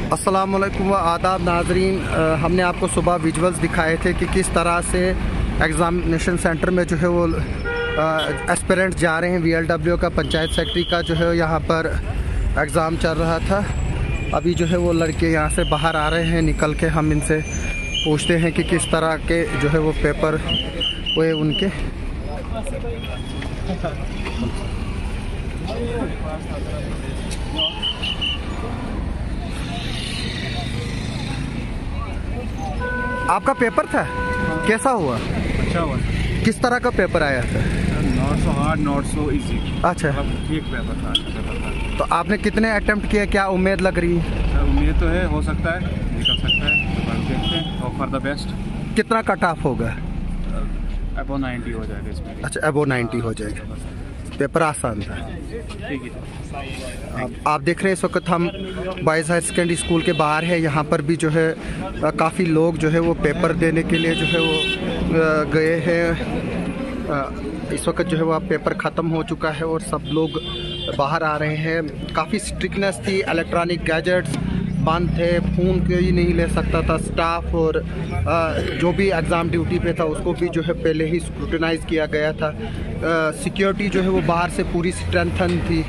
अस्सलाम वालेकुम व आदाब नाजरीन। हमने आपको सुबह विजुअल्स दिखाए थे कि किस तरह से एग्ज़ामिनेशन सेंटर में जो है वो एस्पिरेंट्स जा रहे हैं। VLW का पंचायत सेक्रेटरी का जो है यहाँ पर एग्ज़ाम चल रहा था। अभी जो है वो लड़के यहाँ से बाहर आ रहे हैं निकल के। हम इनसे पूछते हैं कि किस तरह के जो है वो पेपर हुए उनके। आपका पेपर था, कैसा हुआ? अच्छा हुआ। किस तरह का पेपर आया था? Not so hard, not so easy. अच्छा, ठीक पेपर था, अच्छा पेपर था। तो आपने कितने अटेम्प्ट किए, क्या उम्मीद लग रही है? उम्मीद तो है, हो सकता है, निकल सकता है, तो देखते हैं। Hope for the best. कितना कट ऑफ होगा? अबो 90 हो जाएगा इसमें। अच्छा, अबो 90 हो जाएगा। पेपर आसान था। ठीक है। आप देख रहे हैं इस वक्त हम बॉयज़ हायर सेकेंडरी स्कूल के बाहर है। यहाँ पर भी जो है काफ़ी लोग जो है वो पेपर देने के लिए जो है वो गए हैं। इस वक्त जो है वो पेपर ख़त्म हो चुका है और सब लोग बाहर आ रहे हैं। काफ़ी स्ट्रिक्टनेस थी, इलेक्ट्रॉनिक गैजेट्स बंद थे, फ़ोन कोई नहीं ले सकता था स्टाफ, और जो भी एग्ज़ाम ड्यूटी पे था उसको भी जो है पहले ही स्क्रूटनाइज़ किया गया था। सिक्योरिटी जो है वो बाहर से पूरी स्ट्रेंथन थी।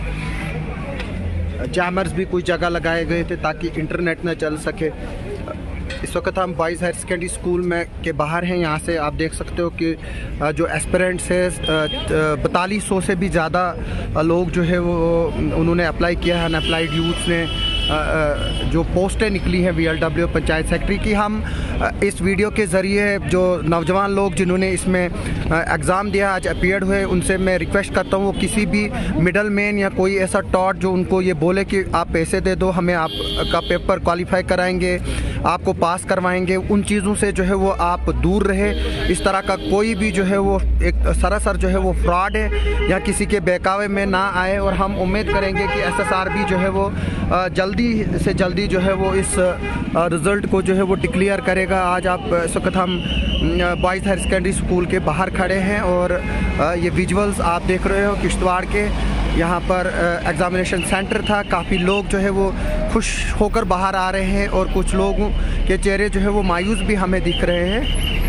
जैमर्स भी कुछ जगह लगाए गए थे ताकि इंटरनेट न चल सके। इस वक्त हम बॉयज़ हायर सेकेंडरी स्कूल में के बाहर हैं। यहाँ से आप देख सकते हो कि जो एस्पिरेंट्स है 4200 से भी ज़्यादा लोग जो है वो उन्होंने अप्लाई किया है। अनअप्लाइड यूथ्स ने जो पोस्टें निकली हैं VLW पंचायत सेक्रेटरी की, हम इस वीडियो के ज़रिए जो नौजवान लोग जिन्होंने इसमें एग्ज़ाम दिया आज अपीयर्ड हुए, उनसे मैं रिक्वेस्ट करता हूँ वो किसी भी मिडल मैन या कोई ऐसा टॉट जो उनको ये बोले कि आप पैसे दे दो, हमें आपका पेपर क्वालिफाई कराएंगे, आपको पास करवाएंगे, उन चीज़ों से जो है वो आप दूर रहे। इस तरह का कोई भी जो है वो एक सरासर जो है वो फ्रॉड है या किसी के बहकावे में ना आए। और हम उम्मीद करेंगे कि SSRB जो है वो जल्दी से जल्दी जो है वो इस रिज़ल्ट को जो है वो डिक्लेयर करेगा। आज आप इस वक्त हम बॉयज़ हायर सेकेंडरी स्कूल के बाहर खड़े हैं और ये विजुअल्स आप देख रहे हो किश्तवाड़ के। यहाँ पर एग्ज़ामिनेशन सेंटर था, काफ़ी लोग जो है वो खुश होकर बाहर आ रहे हैं और कुछ लोगों के चेहरे जो है वो मायूस भी हमें दिख रहे हैं।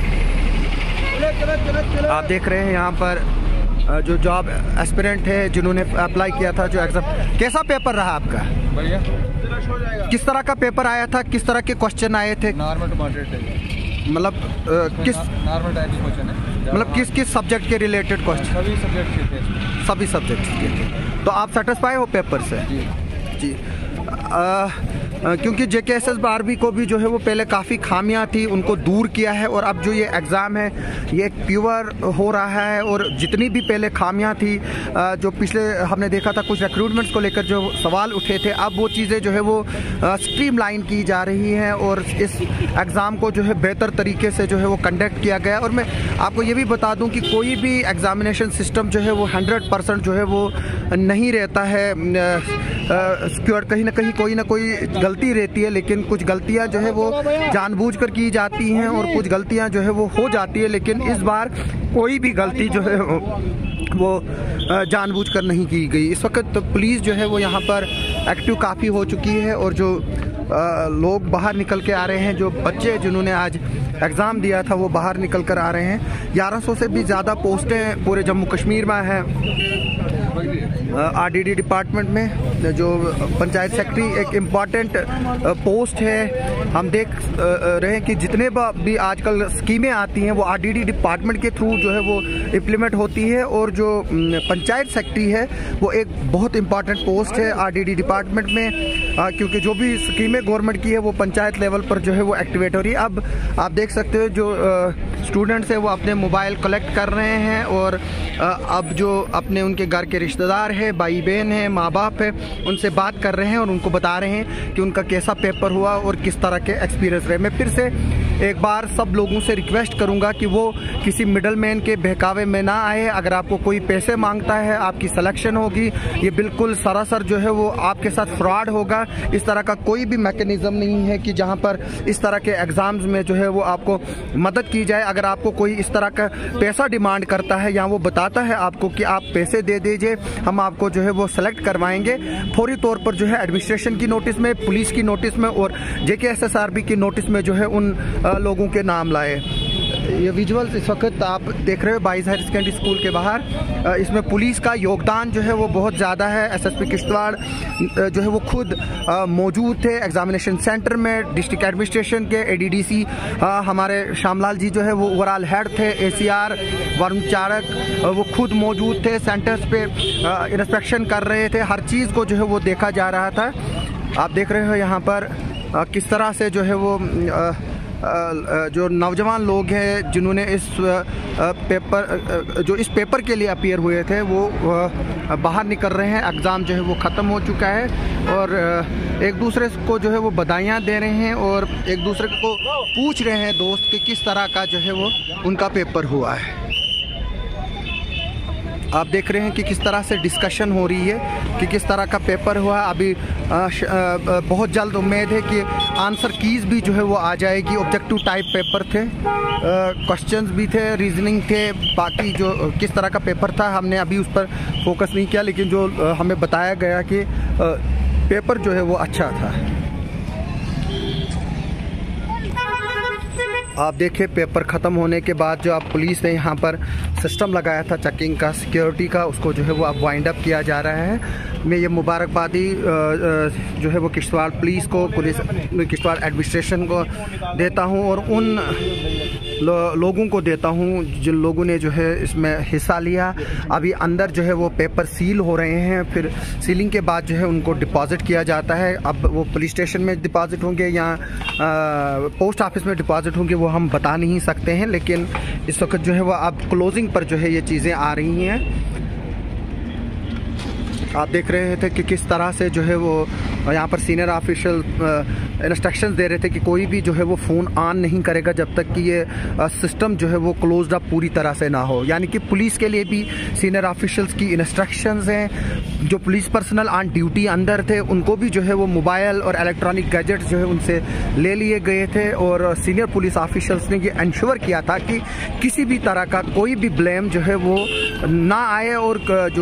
आप देख रहे हैं यहाँ पर जो जॉब एस्पिरेंट है जिन्होंने अप्लाई किया था, जो एग्ज़ाम। कैसा पेपर रहा आपका? बढ़िया। किस तरह का पेपर आया था, किस तरह के क्वेश्चन आए थे? नॉर्मल टू मॉडरेट है। मतलब किस नॉर्मल टाइप के क्वेश्चन है। मतलब किस किस सब्जेक्ट के रिलेटेड क्वेश्चन? सभी सब्जेक्ट के थे। सभी सब्जेक्ट के थे। तो आप सेटिस्फाई हो पेपर से? जी। क्योंकि JKSSB को भी जो है वो पहले काफ़ी खामियां थी, उनको दूर किया है और अब जो ये एग्ज़ाम है ये प्योर हो रहा है। और जितनी भी पहले खामियां थी, जो पिछले हमने देखा था कुछ रिक्रूटमेंट्स को लेकर जो सवाल उठे थे, अब वो चीज़ें जो है वो स्ट्रीमलाइन की जा रही हैं और इस एग्ज़ाम को जो है बेहतर तरीके से जो है वो कंडक्ट किया गया। और मैं आपको ये भी बता दूँ कि कोई भी एग्ज़ामिनेशन सिस्टम जो है वो 100% जो है वो नहीं रहता है सिक्योर। कहीं ना कोई गलती रहती है, लेकिन कुछ गलतियां जो है वो जानबूझकर की जाती हैं और कुछ गलतियां जो है वो हो जाती है। लेकिन इस बार कोई भी गलती जो है वो जानबूझकर नहीं की गई। इस वक्त तो पुलिस जो है वो यहाँ पर एक्टिव काफ़ी हो चुकी है और जो लोग बाहर निकल के आ रहे हैं, जो बच्चे जिन्होंने आज एग्ज़ाम दिया था वो बाहर निकल कर आ रहे हैं। 1100 से भी ज़्यादा पोस्टें पूरे जम्मू कश्मीर में हैं। RDD डिपार्टमेंट में जो पंचायत सेक्रेटरी एक इम्पॉर्टेंट पोस्ट है। हम देख रहे हैं कि जितने भी आजकल स्कीमें आती हैं वो RDD डिपार्टमेंट के थ्रू जो है वो इम्प्लीमेंट होती है। और जो पंचायत सेक्रेटरी है वो एक बहुत इम्पॉर्टेंट पोस्ट है RDD डिपार्टमेंट में, क्योंकि जो भी स्कीमें गवर्नमेंट की है वो पंचायत लेवल पर जो है वो एक्टिवेट हो रही है। अब आप देख सकते हो जो स्टूडेंट्स है वो अपने मोबाइल कलेक्ट कर रहे हैं और अब जो अपने उनके घर के रिश्तेदार है, भाई बहन है, माँ बाप है, उनसे बात कर रहे हैं और उनको बता रहे हैं कि उनका कैसा पेपर हुआ और किस तरह के एक्सपीरियंस रहे। मैं फिर से एक बार सब लोगों से रिक्वेस्ट करूंगा कि वो किसी मिडल मैन के बहकावे में ना आए। अगर आपको कोई पैसे मांगता है, आपकी सिलेक्शन होगी, ये बिल्कुल सरासर जो है वो आपके साथ फ्रॉड होगा। इस तरह का कोई भी मैकेनिज्म नहीं है कि जहां पर इस तरह के एग्जाम्स में जो है वो आपको मदद की जाए। अगर आपको कोई इस तरह का पैसा डिमांड करता है या वो बताता है आपको कि आप पैसे दे दीजिए, हम आपको जो है वो सेलेक्ट करवाएंगे, फौरी तौर पर जो है एडमिनिस्ट्रेशन की नोटिस में, पुलिस की नोटिस में और JKSSRB की नोटिस में जो है उन लोगों के नाम लाए। ये विजुअल्स इस वक्त आप देख रहे हो बॉयज़ हायर सेकेंडरी स्कूल के बाहर। इसमें पुलिस का योगदान जो है वो बहुत ज़्यादा है। SSP किश्तवाड़ जो है वो खुद मौजूद थे एग्जामिनेशन सेंटर में। डिस्ट्रिक्ट एडमिनिस्ट्रेशन के ADDC हमारे श्यामलाल जी जो है वो ओवरऑल हेड थे। ACR वरुण चाणक वो खुद मौजूद थे, सेंटर्स पे इंस्पेक्शन कर रहे थे। हर चीज़ को जो है वो देखा जा रहा था। आप देख रहे हो यहाँ पर किस तरह से जो है वो जो नौजवान लोग हैं जिन्होंने इस पेपर के लिए अपीयर हुए थे वो बाहर निकल रहे हैं। एग्ज़ाम जो है वो ख़त्म हो चुका है और एक दूसरे को जो है वो बधाइयाँ दे रहे हैं और एक दूसरे को पूछ रहे हैं दोस्त कि किस तरह का जो है वो उनका पेपर हुआ है। आप देख रहे हैं कि किस तरह से डिस्कशन हो रही है कि किस तरह का पेपर हुआ। अभी बहुत जल्द उम्मीद है कि आंसर कीज़ भी जो है वो आ जाएगी। ऑब्जेक्टिव टाइप पेपर थे, क्वेश्चंस भी थे, रीजनिंग थे। बाकी जो किस तरह का पेपर था हमने अभी उस पर फोकस नहीं किया, लेकिन जो हमें बताया गया कि पेपर जो है वो अच्छा था। आप देखें पेपर ख़त्म होने के बाद जो आप पुलिस ने यहाँ पर सिस्टम लगाया था चेकिंग का, सिक्योरिटी का, उसको जो है वो अब वाइंड अप किया जा रहा है। मैं ये मुबारकबादी जो है वो किश्तवाड़ पुलिस को, पुलिस किश्तवाड़ एडमिनिस्ट्रेशन को देता हूँ और उन लोगों को देता हूँ जिन लोगों ने जो है इसमें हिस्सा लिया। अभी अंदर जो है वो पेपर सील हो रहे हैं, फिर सीलिंग के बाद जो है उनको डिपॉजिट किया जाता है। अब वो पुलिस स्टेशन में डिपॉजिट होंगे या पोस्ट ऑफिस में डिपॉजिट होंगे वो हम बता नहीं सकते हैं, लेकिन इस वक्त जो है वो अब क्लोजिंग पर जो है ये चीज़ें आ रही हैं। आप देख रहे थे कि किस तरह से जो है वो यहाँ पर सीनियर ऑफिशियल इंस्ट्रक्शंस दे रहे थे कि कोई भी जो है वो फ़ोन ऑन नहीं करेगा जब तक कि ये सिस्टम जो है वो क्लोज्ड अप पूरी तरह से ना हो। यानी कि पुलिस के लिए भी सीनियर ऑफिशियल्स की इंस्ट्रक्शंस हैं। जो पुलिस पर्सनल ऑन ड्यूटी अंदर थे उनको भी जो है वो मोबाइल और इलेक्ट्रॉनिक गैजेट्स जो है उनसे ले लिए गए थे और सीनियर पुलिस ऑफिशियल्स ने ये इंश्योर किया था कि किसी भी तरह का कोई भी ब्लेम जो है वो ना आए और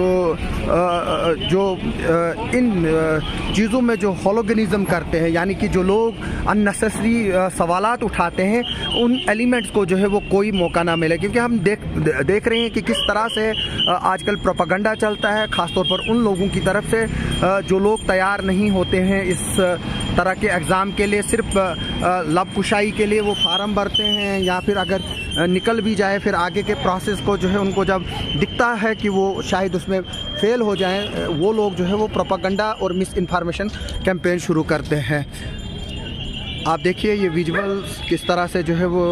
जो इन चीज़ों में जो होलोगनिज्म करते हैं, यानी कि जो लोग अननेसेसरी सवालात उठाते हैं, उन एलिमेंट्स को जो है वो कोई मौका ना मिले। क्योंकि हम देख रहे हैं कि किस तरह से आजकल प्रोपेगेंडा चलता है, ख़ासतौर पर उन लोगों की तरफ से जो लोग तैयार नहीं होते हैं इस तरह के एग्ज़ाम के लिए। सिर्फ लब कुशाई के लिए वो फार्म भरते हैं या फिर अगर निकल भी जाए फिर आगे के प्रोसेस को जो है उनको जब दिखता है कि वो शायद उसमें फेल हो जाएं, वो लोग जो है वो प्रोपेगेंडा और मिस इन्फॉर्मेशन कैंपेन शुरू करते हैं। आप देखिए ये विजुअल्स किस तरह से जो है वो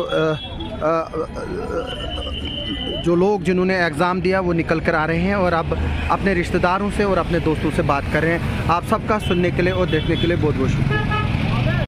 जो लोग जिन्होंने एग्ज़ाम दिया वो निकल कर आ रहे हैं और अब अपने रिश्तेदारों से और अपने दोस्तों से बात कर रहे हैं। आप सबका सुनने के लिए और देखने के लिए बहुत बहुत शुक्रिया।